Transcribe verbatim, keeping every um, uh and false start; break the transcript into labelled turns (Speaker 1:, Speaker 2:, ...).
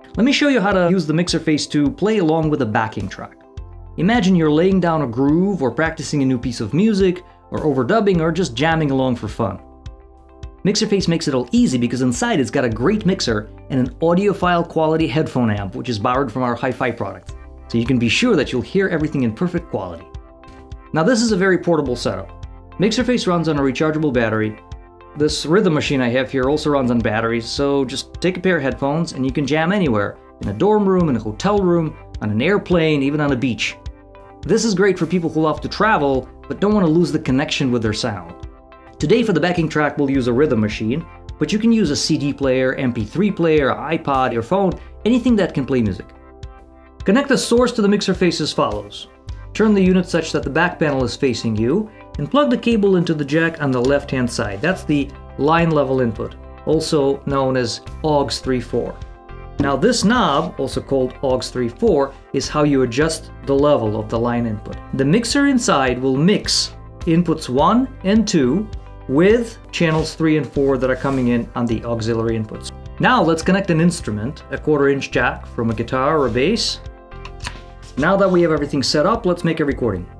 Speaker 1: Let me show you how to use the MixerFace to play along with a backing track. Imagine you're laying down a groove or practicing a new piece of music, or overdubbing, or just jamming along for fun. MixerFace makes it all easy because inside it's got a great mixer and an audiophile quality headphone amp, which is borrowed from our hi-fi products. So you can be sure that you'll hear everything in perfect quality. Now this is a very portable setup. MixerFace runs on a rechargeable battery. This rhythm machine I have here also runs on batteries, so just take a pair of headphones and you can jam anywhere, in a dorm room, in a hotel room, on an airplane, even on a beach. This is great for people who love to travel, but don't want to lose the connection with their sound. Today for the backing track we'll use a rhythm machine, but you can use a C D player, M P three player, iPod, your phone, anything that can play music. Connect the source to the MixerFace as follows. Turn the unit such that the back panel is facing you, and plug the cable into the jack on the left-hand side. That's the line level input, also known as aux three four. Now this knob, also called aux three four, is how you adjust the level of the line input. The mixer inside will mix inputs one and two with channels three and four that are coming in on the auxiliary inputs. Now let's connect an instrument, a quarter inch jack from a guitar or a bass. Now that we have everything set up, let's make a recording.